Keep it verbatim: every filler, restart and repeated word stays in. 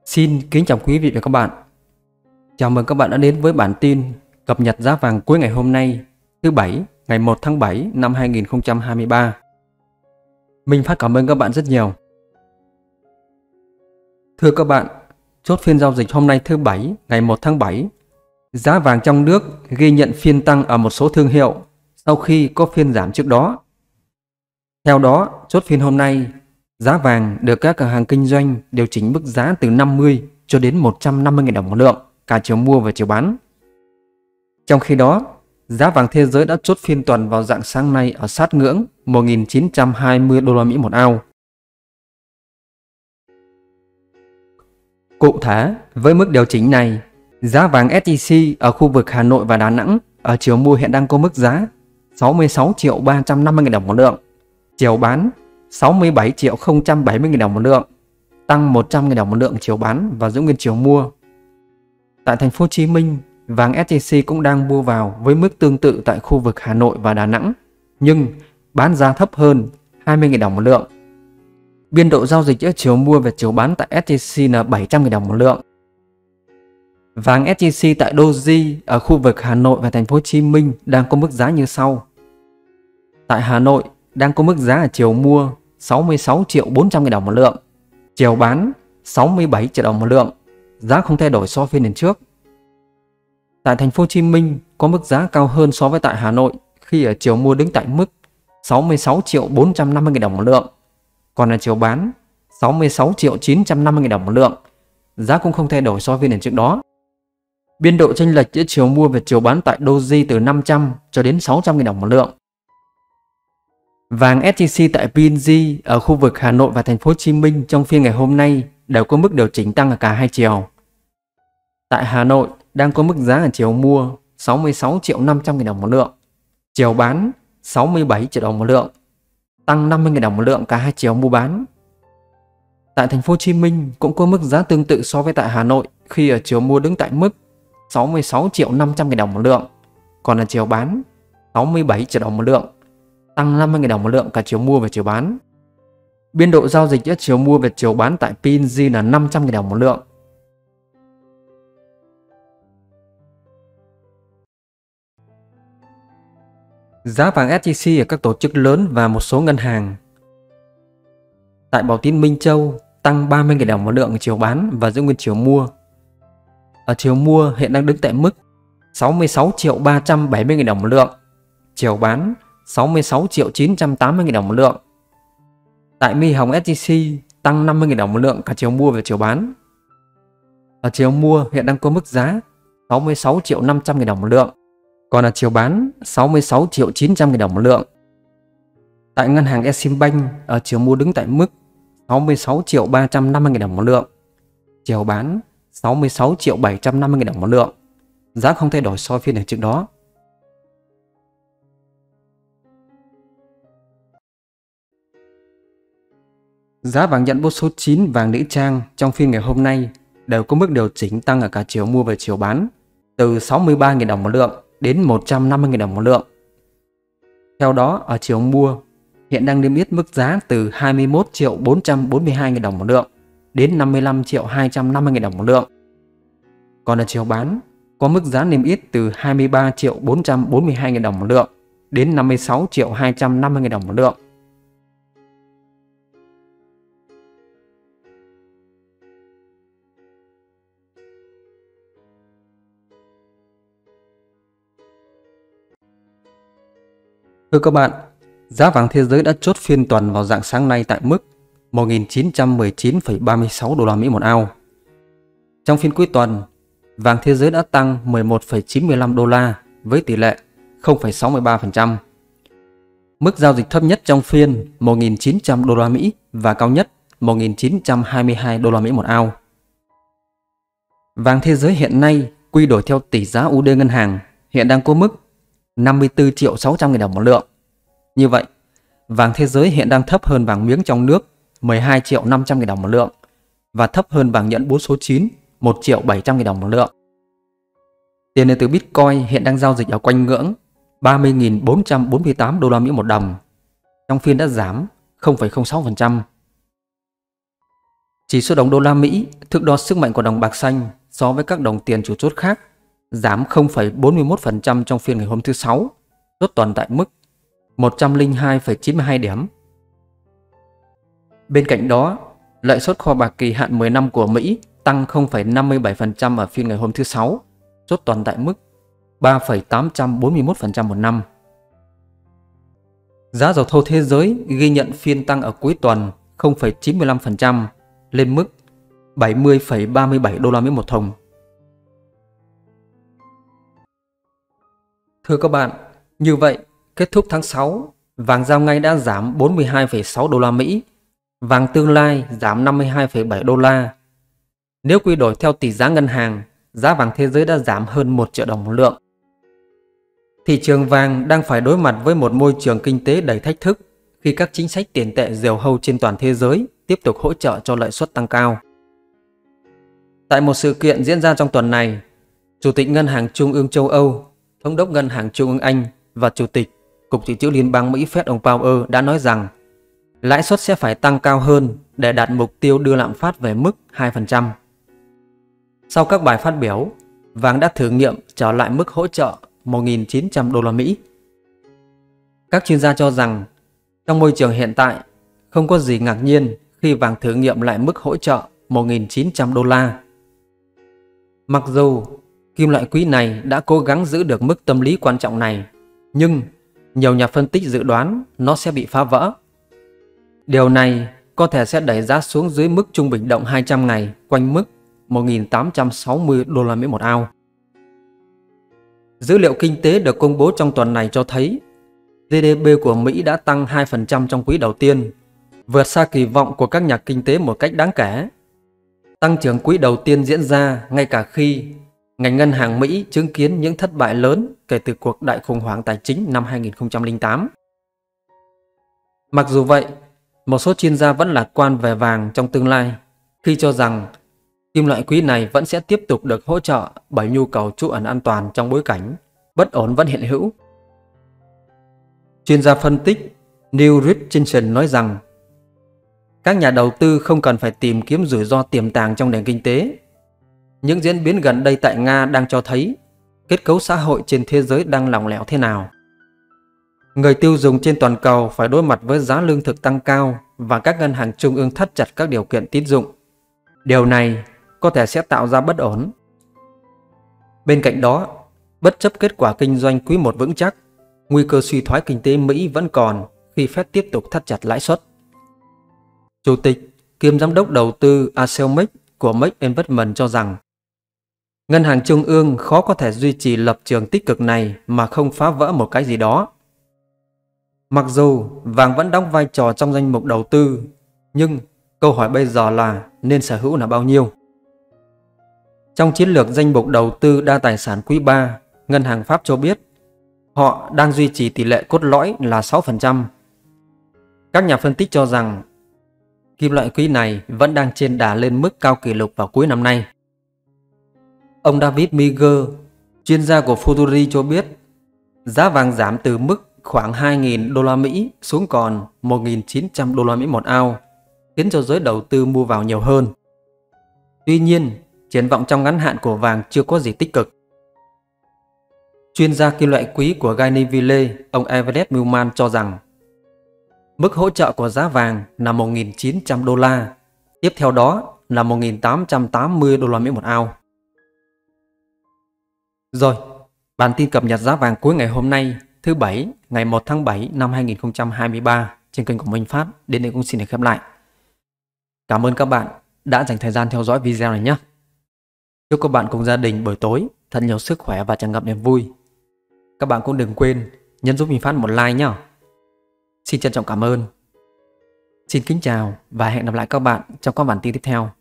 Xin kính chào quý vị và các bạn. Chào mừng các bạn đã đến với bản tin cập nhật giá vàng cuối ngày hôm nay, thứ Bảy, ngày một tháng bảy năm hai nghìn không trăm hai mươi ba. Mình Phát cảm ơn các bạn rất nhiều. Thưa các bạn, chốt phiên giao dịch hôm nay thứ Bảy, ngày một tháng bảy, giá vàng trong nước ghi nhận phiên tăng ở một số thương hiệu sau khi có phiên giảm trước đó. Theo đó, chốt phiên hôm nay, giá vàng được các cửa hàng kinh doanh điều chỉnh mức giá từ năm mươi cho đến một trăm năm mươi nghìn đồng một lượng, cả chiều mua và chiều bán. Trong khi đó, giá vàng thế giới đã chốt phiên tuần vào rạng sáng nay ở sát ngưỡng một nghìn chín trăm hai mươi đô la Mỹ một ounce. Cụ thể, với mức điều chỉnh này, giá vàng ét gi xê ở khu vực Hà Nội và Đà Nẵng ở chiều mua hiện đang có mức giá sáu mươi sáu triệu ba trăm năm mươi nghìn đồng một lượng, chiều bán sáu mươi bảy triệu không trăm bảy mươi nghìn đồng một lượng, tăng một trăm nghìn đồng một lượng chiều bán và giữ nguyên chiều mua. Tại thành phố Hồ Chí Minh, vàng ét gi xê cũng đang mua vào với mức tương tự tại khu vực Hà Nội và Đà Nẵng, nhưng bán giá thấp hơn hai mươi nghìn đồng một lượng. Biên độ giao dịch giữa chiều mua và chiều bán tại ét gi xê là bảy trăm nghìn đồng một lượng. Vàng ét gi xê tại Doji ở khu vực Hà Nội và thành phố Hồ Chí Minh đang có mức giá như sau. Tại Hà Nội đang có mức giá ở chiều mua sáu mươi sáu triệu bốn trăm nghìn đồng một lượng, chiều bán sáu mươi bảy triệu đồng một lượng, giá không thay đổi so với phiên lần trước. Tại thành phố Hồ Chí Minh có mức giá cao hơn so với tại Hà Nội khi ở chiều mua đứng tại mức sáu mươi sáu triệu bốn trăm năm mươi nghìn đồng một lượng, còn ở chiều bán sáu mươi sáu triệu chín trăm năm mươi nghìn đồng một lượng, giá cũng không thay đổi so với phiên lần trước đó. Biên độ chênh lệch giữa chiều mua và chiều bán tại Doji từ năm trăm cho đến sáu trăm nghìn đồng một lượng. Vàng ét gi xê tại pê en giê ở khu vực Hà Nội và thành phố Hồ Chí Minh trong phiên ngày hôm nay đều có mức điều chỉnh tăng ở cả hai chiều. Tại Hà Nội đang có mức giá ở chiều mua sáu mươi sáu triệu năm trăm nghìn đồng một lượng, chiều bán sáu mươi bảy triệu đồng một lượng, tăng năm mươi nghìn đồng một lượng cả hai chiều mua bán. Tại thành phố Hồ Chí Minh cũng có mức giá tương tự so với tại Hà Nội khi ở chiều mua đứng tại mức sáu mươi sáu triệu năm trăm nghìn đồng một lượng, còn ở chiều bán sáu mươi bảy triệu đồng một lượng, tăng năm mươi nghìn đồng một lượng cả chiều mua và chiều bán. Biên độ giao dịch giữa chiều mua và chiều bán tại pê en giê là năm trăm nghìn đồng một lượng. Giá vàng ét gi xê ở các tổ chức lớn và một số ngân hàng. Tại Bảo Tín Minh Châu tăng ba mươi nghìn đồng một lượng chiều bán và giữ nguyên chiều mua. Ở chiều mua hiện đang đứng tại mức sáu mươi sáu triệu ba trăm bảy mươi nghìn đồng một lượng, chiều bán sáu mươi sáu triệu chín trăm tám mươi nghìn đồng một lượng. Tại Mi Hồng ét gi xê tăng năm mươi nghìn đồng một lượng cả chiều mua và chiều bán. Ở chiều mua hiện đang có mức giá sáu mươi sáu triệu năm trăm nghìn đồng một lượng, còn ở chiều bán sáu mươi sáu triệu chín trăm nghìn đồng một lượng. Tại ngân hàng Eximbank ở chiều mua đứng tại mức sáu mươi sáu triệu ba trăm năm mươi nghìn đồng một lượng, chiều bán sáu mươi sáu triệu bảy trăm năm mươi nghìn đồng một lượng, giá không thay đổi so với phiên ngày trước đó. Giá vàng nhận bốt số chín vàng nữ trang trong phiên ngày hôm nay đều có mức điều chỉnh tăng ở cả chiều mua và chiều bán từ sáu mươi ba nghìn đồng một lượng đến một trăm năm mươi nghìn đồng một lượng. Theo đó, ở chiều mua hiện đang niêm yết mức giá từ hai mươi mốt triệu bốn trăm bốn mươi hai nghìn đồng một lượng đến năm mươi lăm triệu hai trăm năm mươi nghìn đồng một lượng. Còn ở chiều bán có mức giá niêm yết từ hai mươi ba triệu bốn trăm bốn mươi hai nghìn đồng một lượng đến năm mươi sáu triệu hai trăm năm mươi nghìn đồng một lượng. Thưa các bạn, giá vàng thế giới đã chốt phiên tuần vào rạng sáng nay tại mức một nghìn chín trăm mười chín phẩy ba mươi sáu đô la Mỹ một ounce. Trong phiên cuối tuần, vàng thế giới đã tăng mười một phẩy chín mươi lăm đô la với tỷ lệ không phẩy sáu mươi ba phần trăm. Mức giao dịch thấp nhất trong phiên một nghìn chín trăm đô la Mỹ và cao nhất một nghìn chín trăm hai mươi hai đô la Mỹ một ounce. Vàng thế giới hiện nay quy đổi theo tỷ giá u đê ngân hàng hiện đang có mức năm mươi tư triệu sáu trăm nghìn đồng một lượng. Như vậy, vàng thế giới hiện đang thấp hơn vàng miếng trong nước mười hai triệu năm trăm nghìn đồng một lượng và thấp hơn vàng nhẫn bốn số chín một triệu bảy trăm nghìn đồng một lượng. Tiền điện tử Bitcoin hiện đang giao dịch ở quanh ngưỡng ba mươi nghìn bốn trăm bốn mươi tám đô la Mỹ một đồng. Trong phiên đã giảm không phẩy không sáu phần trăm. Chỉ số đồng đô la Mỹ, thước đo sức mạnh của đồng bạc xanh so với các đồng tiền chủ chốt khác, giảm không phẩy bốn mươi mốt phần trăm trong phiên ngày hôm thứ Sáu, chốt tuần tại mức một trăm lẻ hai phẩy chín mươi hai điểm. Bên cạnh đó, lợi suất kho bạc kỳ hạn mười năm của Mỹ tăng không phẩy năm mươi bảy phần trăm ở phiên ngày hôm thứ Sáu, chốt tuần tại mức ba phẩy tám trăm bốn mươi mốt phần trăm một năm. Giá dầu thô thế giới ghi nhận phiên tăng ở cuối tuần không phẩy chín mươi lăm phần trăm lên mức bảy mươi phẩy ba mươi bảy đô la Mỹ một thùng. Thưa các bạn, như vậy, kết thúc tháng sáu, vàng giao ngay đã giảm bốn mươi hai phẩy sáu đô la Mỹ, vàng tương lai giảm năm mươi hai phẩy bảy đô la. Nếu quy đổi theo tỷ giá ngân hàng, giá vàng thế giới đã giảm hơn một triệu đồng một lượng. Thị trường vàng đang phải đối mặt với một môi trường kinh tế đầy thách thức khi các chính sách tiền tệ diều hâu trên toàn thế giới tiếp tục hỗ trợ cho lợi suất tăng cao. Tại một sự kiện diễn ra trong tuần này, Chủ tịch Ngân hàng Trung ương châu Âu, Thống đốc Ngân hàng Trung ương Anh và Chủ tịch Cục Dự trữ Liên bang Mỹ Fed ông Powell đã nói rằng lãi suất sẽ phải tăng cao hơn để đạt mục tiêu đưa lạm phát về mức hai phần trăm. Sau các bài phát biểu, vàng đã thử nghiệm trở lại mức hỗ trợ một nghìn chín trăm đô la Mỹ. Các chuyên gia cho rằng trong môi trường hiện tại, không có gì ngạc nhiên khi vàng thử nghiệm lại mức hỗ trợ một nghìn chín trăm đô la. Mặc dù kim loại quý này đã cố gắng giữ được mức tâm lý quan trọng này, nhưng nhiều nhà phân tích dự đoán nó sẽ bị phá vỡ. Điều này có thể sẽ đẩy giá xuống dưới mức trung bình động hai trăm ngày quanh mức một nghìn tám trăm sáu mươi đô la Mỹ một ounce. Dữ liệu kinh tế được công bố trong tuần này cho thấy giê đê pê của Mỹ đã tăng hai phần trăm trong quý đầu tiên, vượt xa kỳ vọng của các nhà kinh tế một cách đáng kể. Tăng trưởng quý đầu tiên diễn ra ngay cả khi ngành ngân hàng Mỹ chứng kiến những thất bại lớn kể từ cuộc đại khủng hoảng tài chính năm hai nghìn không trăm lẻ tám. Mặc dù vậy, một số chuyên gia vẫn lạc quan về vàng trong tương lai khi cho rằng kim loại quý này vẫn sẽ tiếp tục được hỗ trợ bởi nhu cầu trú ẩn an toàn trong bối cảnh bất ổn vẫn hiện hữu. Chuyên gia phân tích Neil Richardson nói rằng các nhà đầu tư không cần phải tìm kiếm rủi ro tiềm tàng trong nền kinh tế. Những diễn biến gần đây tại Nga đang cho thấy kết cấu xã hội trên thế giới đang lỏng lẻo thế nào. Người tiêu dùng trên toàn cầu phải đối mặt với giá lương thực tăng cao và các ngân hàng trung ương thắt chặt các điều kiện tín dụng. Điều này có thể sẽ tạo ra bất ổn. Bên cạnh đó, bất chấp kết quả kinh doanh quý một vững chắc, nguy cơ suy thoái kinh tế Mỹ vẫn còn khi Fed tiếp tục thắt chặt lãi suất. Chủ tịch kiêm giám đốc đầu tư Aselmec của Make Investment cho rằng ngân hàng trung ương khó có thể duy trì lập trường tích cực này mà không phá vỡ một cái gì đó. Mặc dù vàng vẫn đóng vai trò trong danh mục đầu tư, nhưng câu hỏi bây giờ là nên sở hữu là bao nhiêu? Trong chiến lược danh mục đầu tư đa tài sản quý ba, Ngân hàng Pháp cho biết họ đang duy trì tỷ lệ cốt lõi là sáu phần trăm. Các nhà phân tích cho rằng kim loại quý này vẫn đang trên đà lên mức cao kỷ lục vào cuối năm nay. Ông David Miger, chuyên gia của Futuri cho biết giá vàng giảm từ mức khoảng hai nghìn đô la Mỹ xuống còn một nghìn chín trăm đô la Mỹ một ounce, khiến cho giới đầu tư mua vào nhiều hơn. Tuy nhiên, triển vọng trong ngắn hạn của vàng chưa có gì tích cực. Chuyên gia kim loại quý của Gaineville, ông Everett Millman cho rằng mức hỗ trợ của giá vàng là một nghìn chín trăm đô la, tiếp theo đó là một nghìn tám trăm tám mươi đô la Mỹ một ounce. Rồi, bản tin cập nhật giá vàng cuối ngày hôm nay, thứ Bảy, ngày một tháng bảy năm hai nghìn không trăm hai mươi ba trên kênh của Minh Phát đến đây cũng xin được khép lại. Cảm ơn các bạn đã dành thời gian theo dõi video này nhé. Chúc các bạn cùng gia đình buổi tối thật nhiều sức khỏe và tràn ngập niềm vui. Các bạn cũng đừng quên nhấn giúp Minh Phát một like nhé. Xin trân trọng cảm ơn. Xin kính chào và hẹn gặp lại các bạn trong các bản tin tiếp theo.